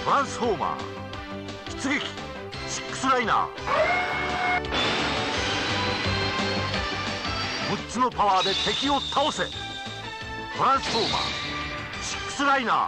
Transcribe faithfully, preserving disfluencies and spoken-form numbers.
トランスフォーマー出撃シックスライナー。むっつのパワーで敵を倒せ。トランスフォーマーシックスライナー。